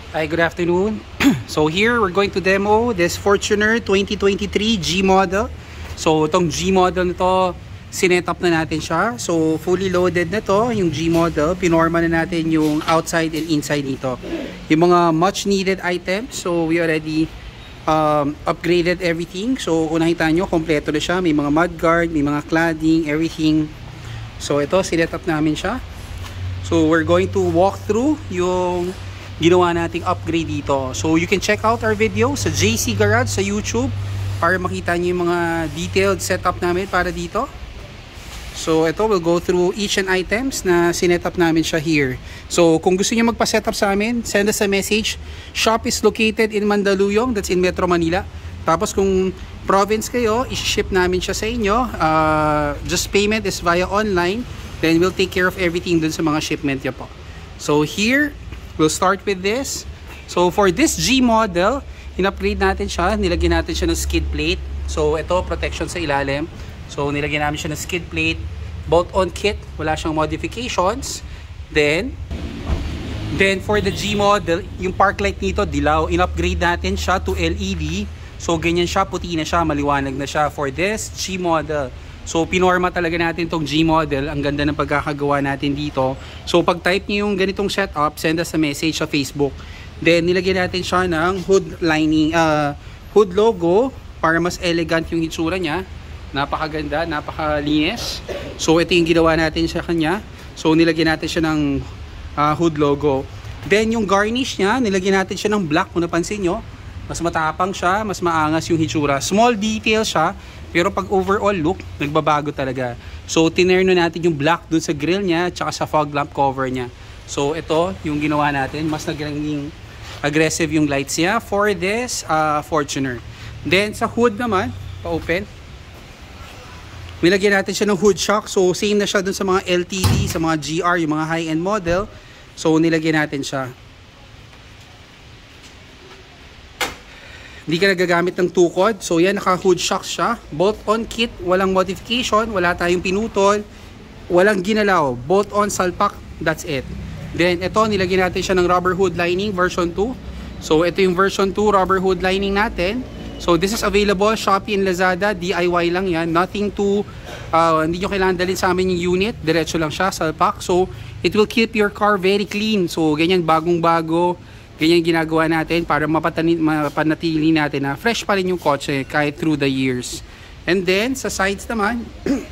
Hi, good afternoon. So here we're going to demo this Fortuner 2023 G model. So itong G model na to, sinet up na natin siya. So fully loaded na to yung G model. Pinorma na natin yung outside and inside nito. Yung mga much needed items. So we already upgraded everything. So kung nakita nyo, kompleto na siya. May mga mudguard, may mga cladding, everything. So ito, sinet up namin siya. So we're going to walk through yung ginawa nating upgrade dito. So you can check out our video sa JC Garage sa YouTube para makita nyo yung mga detailed setup namin para dito. So ito, we'll go through each and items na sinet up namin siya here. So kung gusto nyo magpa-setup sa amin, send us a message. Shop is located in Mandaluyong, that's in Metro Manila. Tapos kung province kayo, i-ship namin siya sa inyo. Just payment is via online. Then we'll take care of everything dun sa mga shipment nyo po. So here, we'll start with this. So for this G model, in-upgrade natin siya. Nilagyan natin siya ng skid plate. So ito, protection sa ilalim. So nilagyan namin siya ng skid plate. Bolt-on kit. Wala siyang modifications. Then for the G model, yung park light nito, dilaw. In-upgrade natin siya to LED. So ganyan siya, puti na siya, maliwanag na siya for this G model. So pinorma talaga natin tong G model. Ang ganda ng pagkakagawa natin dito. So pag type niyo yung ganitong setup, send us a message sa Facebook. Then nilagyan natin siya ng hood lining, hood logo para mas elegant yung hitsura niya. Napakaganda, napakalinis. So ito yung ginawa natin sa kanya. So nilagyan natin siya ng hood logo. Then yung garnish niya, nilagyan natin siya ng black. Kung napansin nyo, mas matapang siya, mas maangas yung hitsura. Small detail siya. Pero pag overall look, nagbabago talaga. So, tinerno natin yung black dun sa grill niya, tsaka sa fog lamp cover niya. So, ito yung ginawa natin. Mas naging aggressive yung lights niya for this Fortuner. Then, sa hood naman, pa-open. Nilagyan natin siya ng hood shock. So, same na siya dun sa mga LTD, sa mga GR, yung mga high-end model. So, nilagyan natin siya. Hindi ka nagagamit ng tukod. So yan, naka-hood shocks siya. Bolt-on kit, walang modification, wala tayong pinutol, walang ginalaw. Bolt-on salpak, that's it. Then ito, nilagyan natin siya ng rubber hood lining version 2. So ito yung version 2 rubber hood lining natin. So this is available Shopee and Lazada, DIY lang yan. Nothing to, hindi nyo kailangan dalhin sa amin yung unit. Diretso lang siya, salpak. So it will keep your car very clean. So ganyan, bagong-bago. Ganyan ginagawa natin para mapanatili natin na fresh pa rin yung kotse kahit through the years. And then, sa sides naman,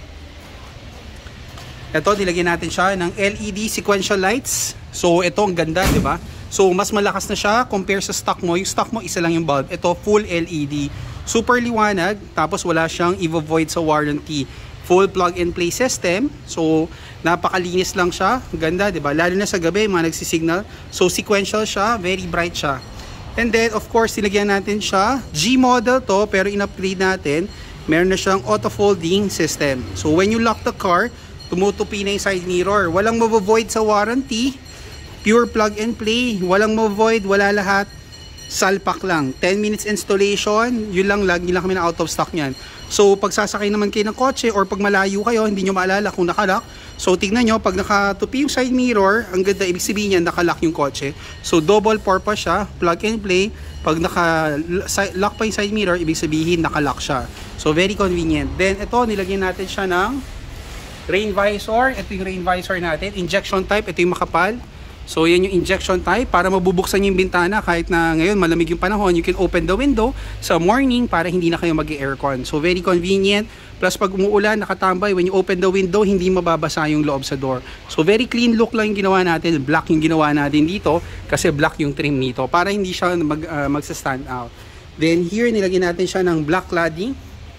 ito, nilagyan natin siya ng LED sequential lights. So, ito, ang ganda, di ba? So, mas malakas na siya compare sa stock mo. Yung stock mo, isa lang yung bulb. Ito, full LED. Super liwanag, tapos wala siyang i-void sa warranty. Full plug-and-play system. So, napakalinis lang siya. Ganda, di ba? Lalo na sa gabi, mga nagsisignal. So, sequential siya. Very bright siya. And then, of course, nilagyan natin siya. G model to, pero in-upgrade natin. Meron na siyang auto-folding system. So, when you lock the car, tumutupi na yung side mirror. Walang mavo-void sa warranty. Pure plug-and-play. Walang mavo-void. Wala lahat. Salpak lang. 10 minutes installation. Yun lang, lagi lang kami na out of stock niyan. So, pag sasakay naman kayo ng kotse or pag malayo kayo, hindi nyo maalala kung nakalock. So, tignan nyo, pag nakatupi yung side mirror, ang ganda, ibig sabihin niyan, nakalock yung kotse. So, double purpose siya, plug and play. Pag naka-lock pa yung side mirror, ibig sabihin, nakalock siya. So, very convenient. Then, ito, nilagyan natin siya ng rain visor. Ito yung rain visor natin. Injection type, ito yung makapal. So, yan yung injection type para mabubuksan yung bintana kahit na ngayon malamig yung panahon. You can open the window sa morning para hindi na kayo mag-aircon. So, very convenient. Plus, pag umuulan, nakatambay, when you open the window, hindi mababasa yung loob sa door. So, very clean look lang yung ginawa natin. Black yung ginawa natin dito kasi black yung trim nito para hindi siya magsa-stand out. Then, here, nilagyan natin siya ng black cladding.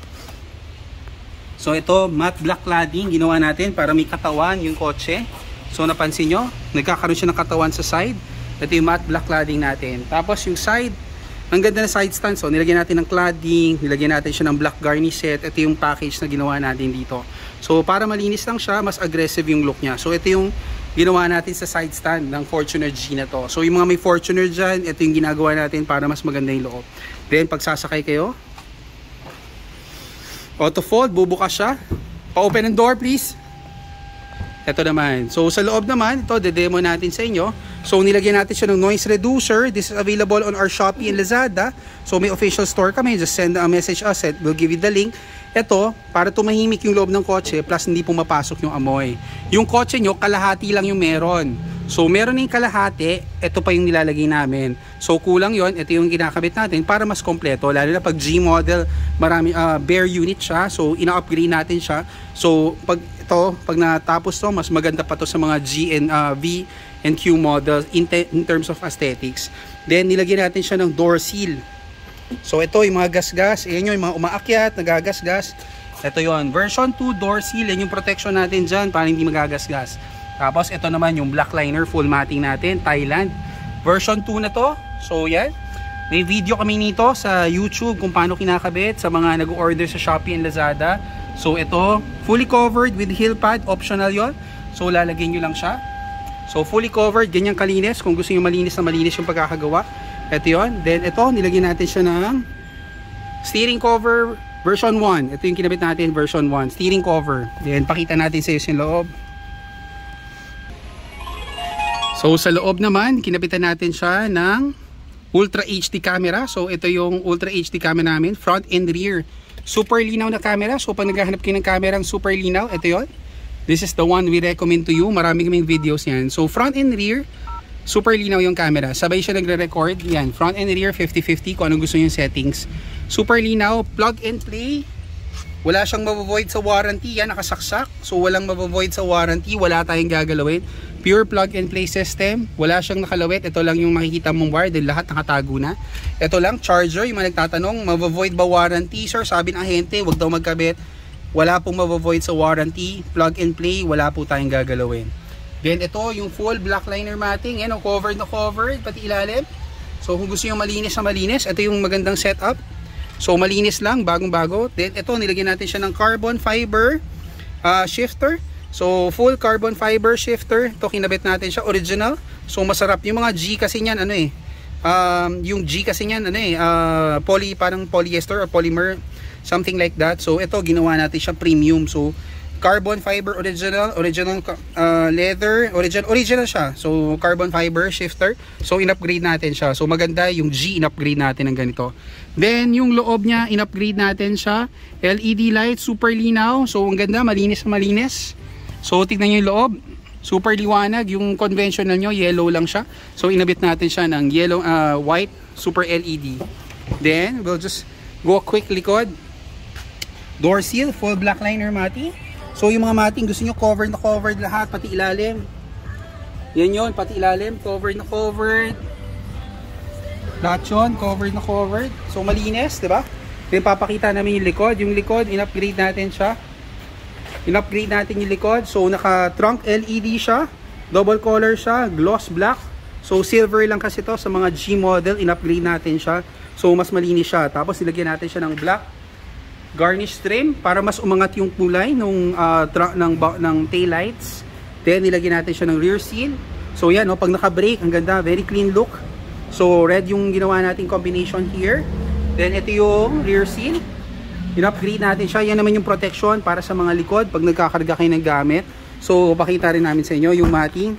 So, ito, matte black cladding ginawa natin para may katawan yung kotse. So napansin nyo, nagkakaroon siya ng katawan sa side. Ito yung matte black cladding natin. Tapos yung side, ang ganda na side stand. So nilagyan natin ng cladding, nilagyan natin siya ng black garnish set. Ito yung package na ginawa natin dito. So para malinis lang siya, mas aggressive yung look niya. So ito yung ginawa natin sa side stand ng Fortuner G na to. So yung mga may Fortuner dyan, ito yung ginagawa natin para mas maganda yung loob. Then pag sasakay kayo, auto fold, bubukas siya. Pa-open ang door please. Ito naman. So sa loob naman, ito de-demo natin sa inyo. So nilagyan natin siya ng noise reducer. This is available on our Shopee and Lazada. So may official store kami. Just send a message us and we'll give you the link. Ito, para tumahimik yung loob ng kotse plus hindi pumapasok yung amoy. Yung kotse nyo, kalahati lang yung meron. So meron yung kalahati, ito pa yung nilalagay namin. So kulang yon, ito yung kinakabit natin para mas kompleto. Lalo na pag G model, marami bare unit siya. So ina-upgrade natin siya. So pag natapos to, mas maganda pa to sa mga G and V and Q models in terms of aesthetics. Then nilagyan natin siya ng door seal. So ito yung mga gasgas, ayan yung mga umaakyat, nagagasgas. Ito yon, version 2 door seal, yan yung protection natin dyan para hindi magagasgas. Tapos ito naman yung black liner full matting natin, Thailand. Version 2 na to. So yan, may video kami nito sa YouTube kung paano kinakabit sa mga nag-order sa Shopee and Lazada. So ito, fully covered with heel pad, optional yon. So lalagyan nyo lang siya. So fully covered, ganyan kalinis. Kung gusto nyo malinis na malinis yung pagkakagawa, ito yun. Then ito, nilagyan natin siya ng steering cover version 1. Ito yung kinabit natin, version 1. Steering cover. Then pakita natin sa iyo yung loob. So sa loob naman, kinabitan natin siya ng Ultra HD camera. So ito yung Ultra HD camera namin, front and rear. Super linaw na camera. So pag naghahanap kayo ng kamerang super linaw, ito yun. This is the one we recommend to you. Marami kaming videos yan. So front and rear, super linaw yung camera. Sabay siya nagre-record. Yan, front and rear 50-50 kung anong gusto yung settings. Super linaw, plug and play. Wala siyang mavovoid sa warranty. Yan, nakasaksak. So walang mavovoid sa warranty. Wala tayong gagalawin. Pure plug and play system. Wala siyang nakalawit. Ito lang yung makikita mong wire. Dahil lahat nakatago na. Ito lang, charger. Yung mga nagtatanong, mavovoid ba warranty? Sir, sabi ng ahente, wag daw magkabit. Wala pong mavovoid sa warranty. Plug and play. Wala po tayong gagalawin. Then ito, yung full black liner matting. Yan, covered na covered. Pati ilalim. So kung gusto nyo malinis na malinis, ito yung magandang setup. So malinis lang, bagong-bago. Then ito, nilagyan natin siya ng carbon fiber shifter. So full carbon fiber shifter. Ito, kinabit natin siya, original. So masarap. Yung mga G kasi niyan, ano eh. Yung G kasi niyan, ano eh. Parang polyester or polymer. Something like that. So ito, ginawa natin siya premium. So carbon fiber original leather, original siya. So carbon fiber shifter. So in-upgrade natin siya. So maganda yung G, in-upgrade natin ng ganito. Then yung loob niya, in-upgrade natin siya. LED light, super linaw. So ang ganda, malinis na malinis. So tignan niyo yung loob. Super liwanag. Yung conventional nyo, yellow lang siya. So inabit natin siya ng yellow, white, super LED. Then we'll just go quick likod. Door seal, full black liner matting. So yung mga matting, gusto nyo covered na covered lahat, pati ilalim. Yan yun, pati ilalim, covered na covered. Lahat yun, covered na covered. So malinis, diba? Then papakita namin yung likod. Yung likod, in-upgrade natin siya. In-upgrade natin yung likod. So naka trunk LED siya. Double color siya, gloss black. So silver lang kasi to sa mga G model, in-upgrade natin siya. So mas malinis siya. Tapos nilagyan natin siya ng black garnish trim para mas umangat yung kulay ng tail lights. Then nilagyan natin siya ng rear seal. So yan, no, pag naka-brake, ang ganda, very clean look. So red yung ginawa nating combination here. Then ito yung rear seal. In-upgrade natin siya. Yan naman yung protection para sa mga likod pag nagkakarga kayo ng gamit. So pakita rin namin sa inyo yung matting.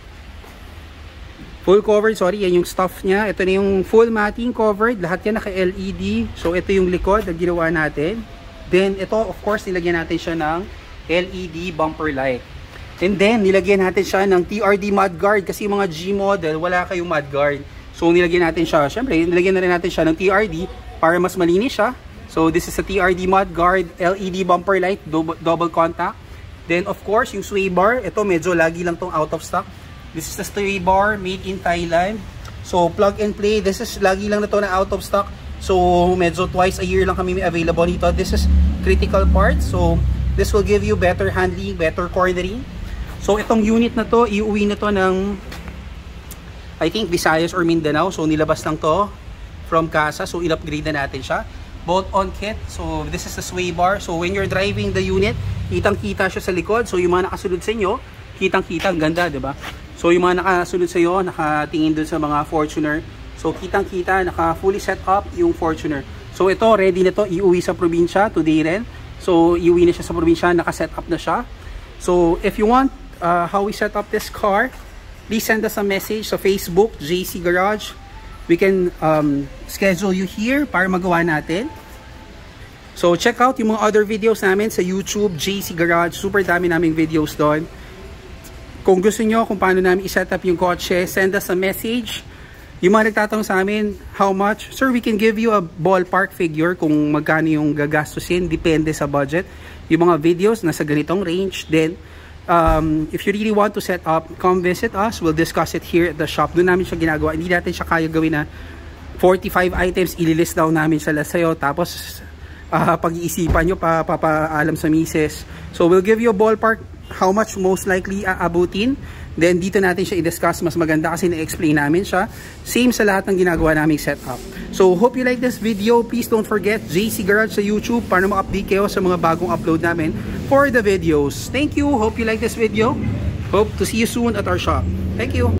Full covered, sorry, yan yung stuff niya. Ito na yung full matting covered. Lahat yan naka-LED. So ito yung likod na ginawa natin. Then ito, of course, nilagyan natin siya ng LED bumper light. And then nilagyan natin siya ng TRD mudguard kasi yung mga G model, wala kayong mudguard. So nilagyan natin siya, syempre, nilagyan na rin natin siya ng TRD para mas malinis siya. So this is a TRD mudguard, LED bumper light, double contact. Then of course, yung sway bar, ito medyo lagi lang tong out of stock. This is the sway bar made in Thailand. So plug and play, this is lagi lang na to na out of stock. So medyo twice a year lang kami may available dito. This is critical part. So this will give you better handling, better cornering. So itong unit na to, iuwi na to ng I think Visayas or Mindanao. So nilabas lang to from casa. So in-upgrade na natin siya. Bolt on kit. So this is the sway bar. So when you're driving the unit, kitang-kita siya sa likod. So yung mga nakasunod sa inyo, kitang-kita, ang ganda, 'di ba? So yung mga nakasunod sa iyo, nakatingin dun sa mga Fortuner. So kitang-kita, naka-fully set up yung Fortuner. So ito, ready na to, iuwi sa probinsya today rin. So iuwi na siya sa probinsya, naka-set up na siya. So if you want how we set up this car, please send us a message sa Facebook, JC Garage. We can schedule you here para magawa natin. So check out yung mga other videos namin sa YouTube, JC Garage. Super dami naming videos doon. Kung gusto nyo kung paano namin i-set up yung kotse, send us a message. Yung mga nagtatanong sa amin, how much? Sir, we can give you a ballpark figure kung magkano yung gagastusin. Depende sa budget. Yung mga videos nasa ganitong range. Then, if you really want to set up, come visit us. We'll discuss it here at the shop. Doon namin siya ginagawa. Hindi natin siya kaya gawin na 45 items, ililist down namin sila sa'yo. Tapos, pag-iisipan nyo, papaalam sa misis. So, we'll give you a ballpark how much most likely aabutin. Then, dito natin siya i-discuss. Mas maganda kasi na-explain namin siya. Same sa lahat ng ginagawa naming setup. So, hope you like this video. Please don't forget JC Garage sa YouTube para ma-update kayo sa mga bagong upload namin for the videos. Thank you. Hope you like this video. Hope to see you soon at our shop. Thank you.